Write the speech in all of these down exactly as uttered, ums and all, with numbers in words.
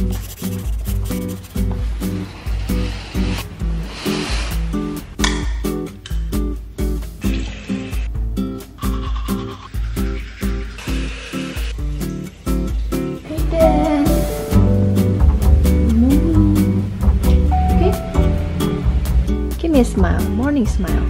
Give me a smile, morning smile.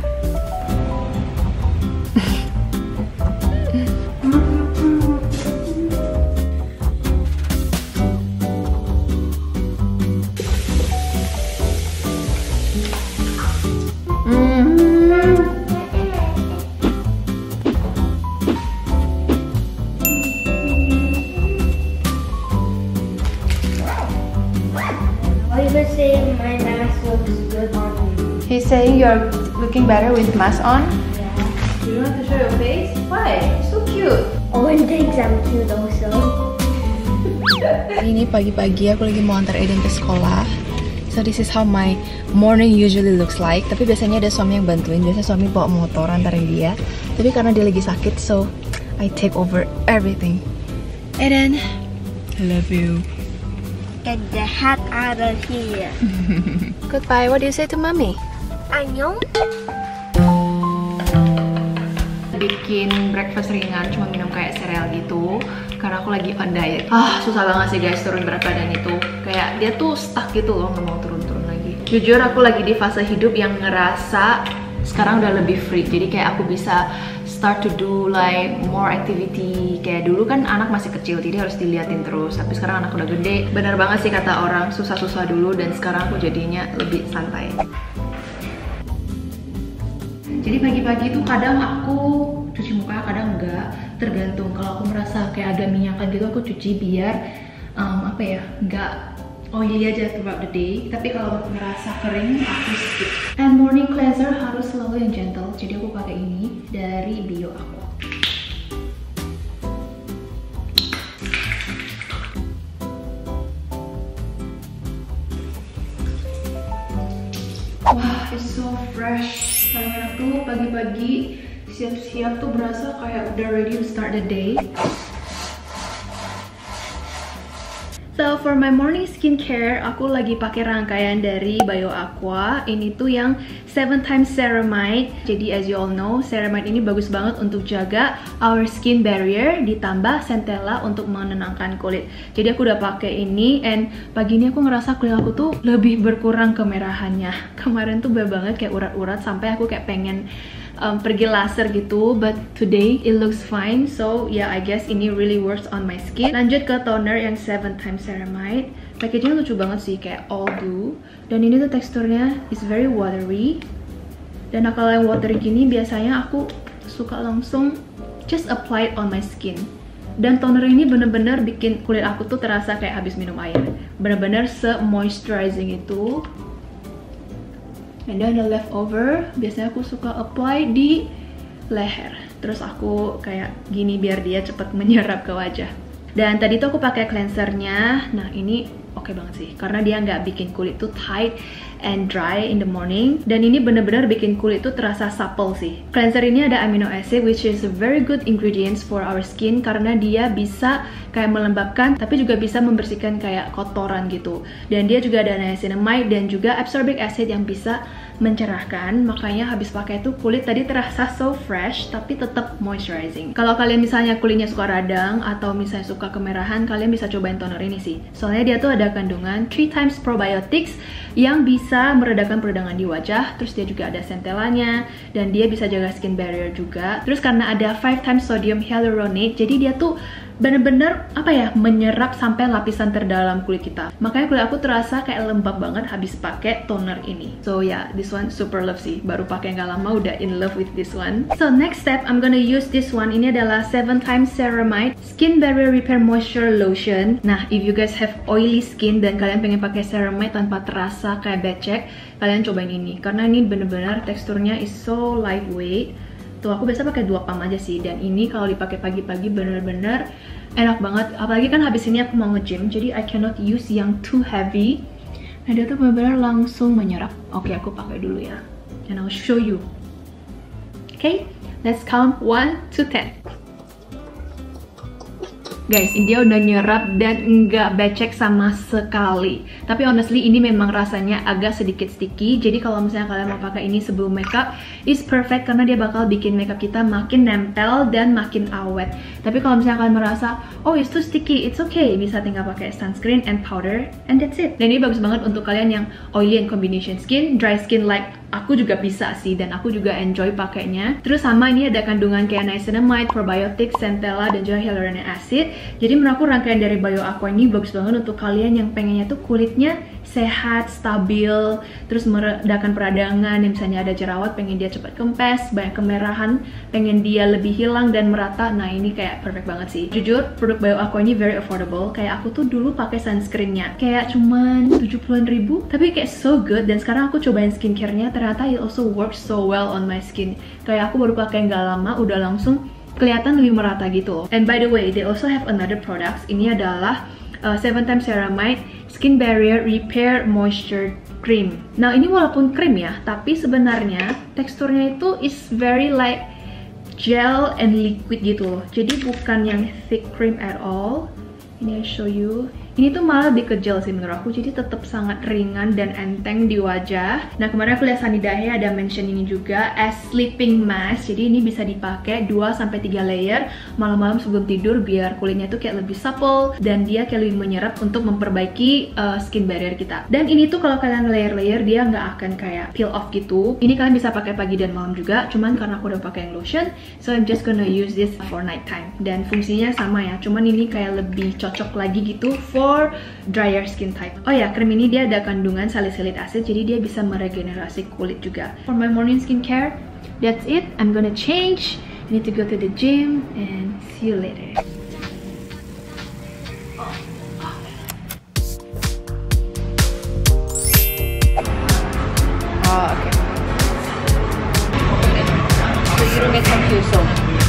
Saying my mask looks good on me. He's saying you're looking better with mask on? Yeah. You don't have to show your face? Why? So cute. Owen thinks I'm cute also. Ini pagi-pagi aku lagi mau antar Eden ke sekolah. So this is how my morning usually looks like. Tapi biasanya ada suami yang bantuin. Biasanya suami bawa motor antarin dia. Tapi karena dia lagi sakit, so I take over everything. Eden, I love you. Get the heck out of here. Goodbye. What do you say to mommy? Annyeong. Bikin breakfast ringan, cuma minum kayak sereal gitu. Karena aku lagi on diet. Ah, susah banget sih guys turun berat badan itu. Kayak dia tuh stuck gitu loh, nggak mau turun-turun lagi. Jujur aku lagi di fase hidup yang ngerasa sekarang udah lebih free. Jadi kayak aku bisa start to do like more activity. Kayak dulu kan anak masih kecil, jadi harus diliatin terus. Tapi sekarang anak udah gede. Bener banget sih kata orang, susah-susah dulu dan sekarang aku jadinya lebih santai. Jadi pagi-pagi tuh kadang aku cuci muka, kadang enggak. Tergantung. Kalau aku merasa kayak agak minyakan gitu, aku cuci biar um, apa ya, enggak oily aja throughout the day. Tapi kalau merasa kering, aku skip. And morning cleanser harus selalu yang gentle. Jadi aku pakai ini dari Bio Aqua. Wah, it's so fresh. Paling enak tuh pagi-pagi siap-siap tuh berasa kayak udah ready to start the day. So for my morning skincare, aku lagi pakai rangkaian dari Bio Aqua. Ini tuh yang seven times ceramide. Jadi as you all know, ceramide ini bagus banget untuk jaga our skin barrier, ditambah centella untuk menenangkan kulit. Jadi aku udah pakai ini, and pagi ini aku ngerasa kulit aku tuh lebih berkurang kemerahannya. Kemarin tuh banyak banget kayak urat-urat sampai aku kayak pengen Um, pergi laser gitu, but today it looks fine. So yeah, I guess ini really works on my skin. Lanjut ke toner yang seven times ceramide. Packagingnya lucu banget sih, kayak all dew. Dan ini tuh teksturnya is very watery. Dan kalau yang watery gini biasanya aku suka langsung just apply it on my skin. Dan toner ini bener-bener bikin kulit aku tuh terasa kayak habis minum air. Bener-bener se-moisturizing itu. And then the leftover, biasanya aku suka apply di leher. Terus aku kayak gini biar dia cepet menyerap ke wajah. Dan tadi tuh aku pakai cleansernya. Nah ini oke okay banget sih, karena dia nggak bikin kulit tuh tight and dry in the morning. Dan ini bener-bener bikin kulit tuh terasa supple sih. Cleanser ini ada amino acid, which is a very good ingredients for our skin, karena dia bisa kayak melembabkan, tapi juga bisa membersihkan kayak kotoran gitu. Dan dia juga ada niacinamide dan juga ascorbic acid yang bisa mencerahkan. Makanya habis pakai tuh kulit tadi terasa so fresh, tapi tetap moisturizing. Kalau kalian misalnya kulitnya suka radang atau misalnya suka kemerahan, kalian bisa cobain toner ini sih. Soalnya dia tuh ada kandungan three times probiotics yang bisa meredakan peradangan di wajah. Terus dia juga ada centellanya, dan dia bisa jaga skin barrier juga. Terus karena ada five times sodium hyaluronate, jadi dia tuh bener-bener apa ya, menyerap sampai lapisan terdalam kulit kita. Makanya kulit aku terasa kayak lembab banget habis pakai toner ini. So yeah, this one super love sih. Baru pakai nggak lama udah in love with this one. So next step, I'm gonna use this one. Ini adalah seven times ceramide Skin Barrier Repair Moisture Lotion. Nah, if you guys have oily skin dan kalian pengen pakai ceramide tanpa terasa kayak becek, kalian cobain ini. Karena ini bener-bener teksturnya is so lightweight. Tuh, aku biasa pakai dua pump aja sih, dan ini kalau dipakai pagi-pagi bener-bener enak banget. Apalagi kan habis ini aku mau nge-gym, jadi I cannot use yang too heavy. Nah, dia tuh bener-bener langsung menyerap. Oke, aku pakai dulu ya, and I'll show you. Oke, okay, let's count one to ten. Guys, dia udah nyerap dan nggak becek sama sekali. Tapi honestly ini memang rasanya agak sedikit sticky. Jadi kalau misalnya kalian mau pakai ini sebelum makeup, is perfect karena dia bakal bikin makeup kita makin nempel dan makin awet. Tapi kalau misalnya kalian merasa, oh it's too sticky, it's okay, bisa tinggal pakai sunscreen and powder and that's it. Dan ini bagus banget untuk kalian yang oily and combination skin, dry skin like aku juga bisa sih, dan aku juga enjoy pakainya. Terus sama ini ada kandungan kayak niacinamide, probiotics, centella, dan juga hyaluronic acid. Jadi menurut aku rangkaian dari Bio Aqua ini bagus banget untuk kalian yang pengennya tuh kulitnya sehat, stabil, terus meredakan peradangan. Misalnya ada jerawat, pengen dia cepat kempes, banyak kemerahan, pengen dia lebih hilang dan merata. Nah ini kayak perfect banget sih. Jujur, produk Bio Aqua ini very affordable. Kayak aku tuh dulu pakai sunscreennya kayak cuman tujuh puluhan ribu, tapi kayak so good. Dan sekarang aku cobain skincare-nya, ternyata it also works so well on my skin. Kayak aku baru pakai nggak lama udah langsung kelihatan lebih merata gitu loh. And by the way, they also have another products. Ini adalah uh, seven times ceramide Skin Barrier Repair Moisture Cream. Nah ini walaupun krim ya, tapi sebenarnya teksturnya itu is very like gel and liquid gitu loh. Jadi bukan yang thick cream at all. Ini I show you. Ini tuh malah lebih ke gel sih menurut aku, jadi tetap sangat ringan dan enteng di wajah. Nah kemarin aku lihat Sunny Dahe ada mention ini juga as sleeping mask. Jadi ini bisa dipakai dua sampai tiga layer malam-malam sebelum tidur biar kulitnya tuh kayak lebih supple dan dia kayak lebih menyerap untuk memperbaiki uh, skin barrier kita. Dan ini tuh kalau kalian layer-layer dia nggak akan kayak peel off gitu. Ini kalian bisa pakai pagi dan malam juga, cuman karena aku udah pakai yang lotion, so I'm just gonna use this for night time. Dan fungsinya sama ya, cuman ini kayak lebih cocok lagi gitu for for drier skin type. Oh ya, krim ini dia ada kandungan salicylic acid, jadi dia bisa meregenerasi kulit juga. For my morning skincare, that's it. I'm gonna change. I need to go to the gym and see you later. Oh, okay. So you don't get confused, so.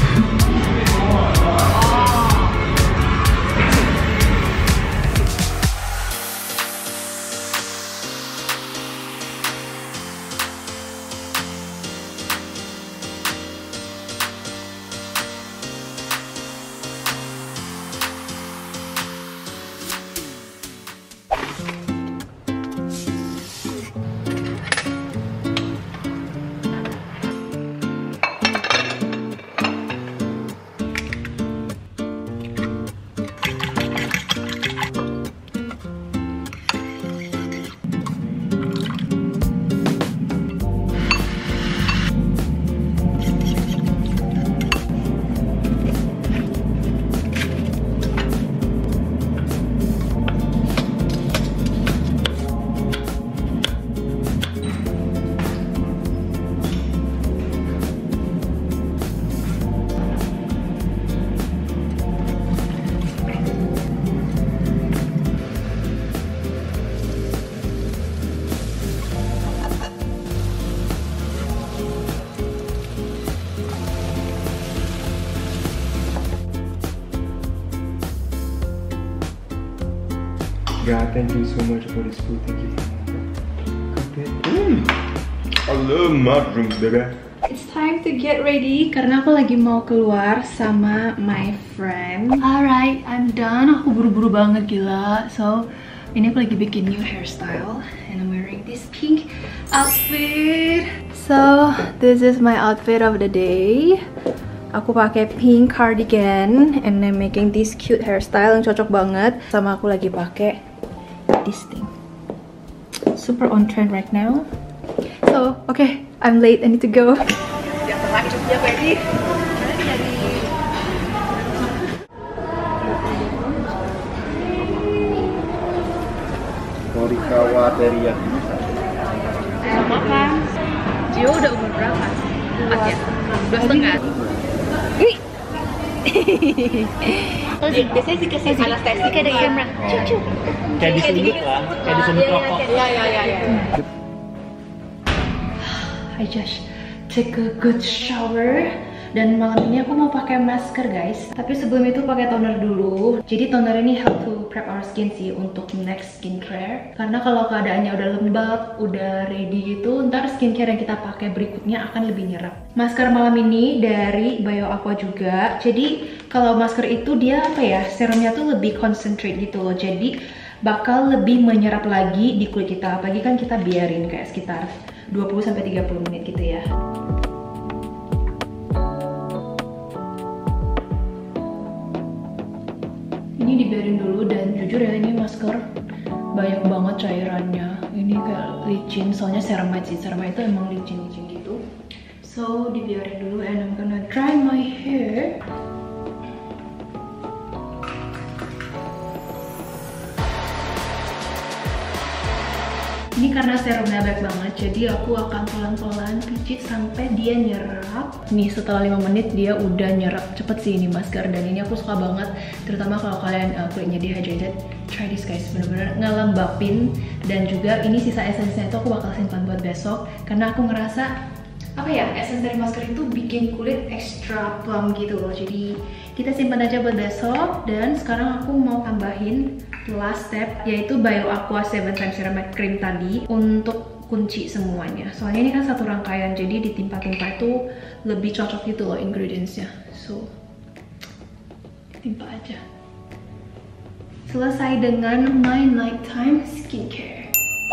God, thank you so much for this food. Thank you. Mm. I love mushrooms, baby. It's time to get ready karena aku lagi mau keluar sama my friend. Alright, I'm done. Aku buru-buru banget gila. So, ini aku lagi bikin new hairstyle and I'm wearing this pink outfit. So, this is my outfit of the day. Aku pakai pink cardigan and I'm making this cute hairstyle yang cocok banget. Sama aku lagi pakai this thing. Super on trend right now. So, okay, I'm late. I need to go. Yang terakhir dia ready. Morikawa teriyaki. Sama kan? Gio udah umur berapa? Empat ya? Dua setengah. Wih. Biasanya sih kasih anestesi kayak ada kamera. Cucu. Kayak disundut lah, kayak disundut rokok. Iya iya iya. I just take a good shower. Dan malam ini aku mau pakai masker guys. Tapi sebelum itu pakai toner dulu. Jadi toner ini help to prep our skin sih untuk next skincare. Karena kalau keadaannya udah lembab, udah ready gitu, ntar skincare yang kita pakai berikutnya akan lebih nyerap. Masker malam ini dari Bio Aqua juga. Jadi kalau masker itu dia apa ya, serumnya tuh lebih concentrate gitu loh. Jadi bakal lebih menyerap lagi di kulit kita. Apalagi kan kita biarin kayak sekitar dua puluh sampai tiga puluh menit gitu ya. Ini dibiarin dulu dan jujur ya ini masker banyak banget cairannya. Ini kayak licin, soalnya ceramide sih. Ceramide itu emang licin-licin gitu. So dibiarin dulu and I'm gonna dry my hair. Ini karena serumnya baik banget, jadi aku akan pelan-pelan pijit sampai dia nyerap. Nih setelah lima menit dia udah nyerap cepet sih ini masker, dan ini aku suka banget. Terutama kalau kalian uh, kulitnya dehydrated, try this guys, bener-bener ngelembapin. Dan juga ini sisa esensinya itu aku bakal simpan buat besok, karena aku ngerasa apa ya, essence dari masker itu bikin kulit extra plump gitu loh. Jadi kita simpan aja buat besok. Dan sekarang aku mau tambahin last step, yaitu Bio Aqua seven times Ceramide Cream tadi untuk kunci semuanya. Soalnya ini kan satu rangkaian, jadi ditimpa-timpa itu lebih cocok gitu loh ingredientsnya. So timpa aja. Selesai dengan my nighttime skincare.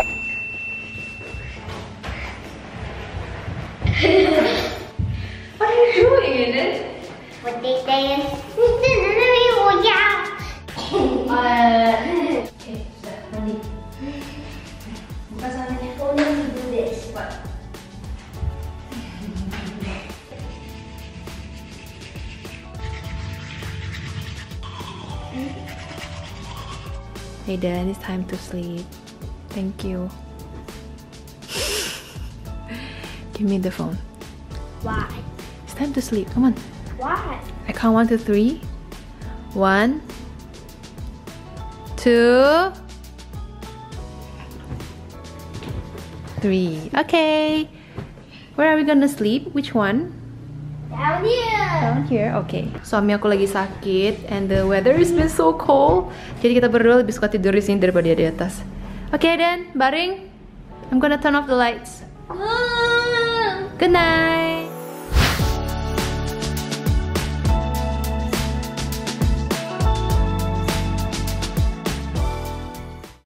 What are you doing? What they say is, oh yeah. Uh, okay, sudah mandi. Buka sananya. Oh, let me do this. What? Hey Dan, it's time to sleep. Thank you. Give me the phone. Why? It's time to sleep. Come on. Why? I count one to three. One, two, three. Okay. Where are we gonna sleep? Which one? Down here. Down here. Okay. Suami aku lagi sakit and the weather has been so cold. Jadi kita berdua lebih suka tidur di sini daripada di atas. Okay then, baring. I'm gonna turn off the lights. Good night.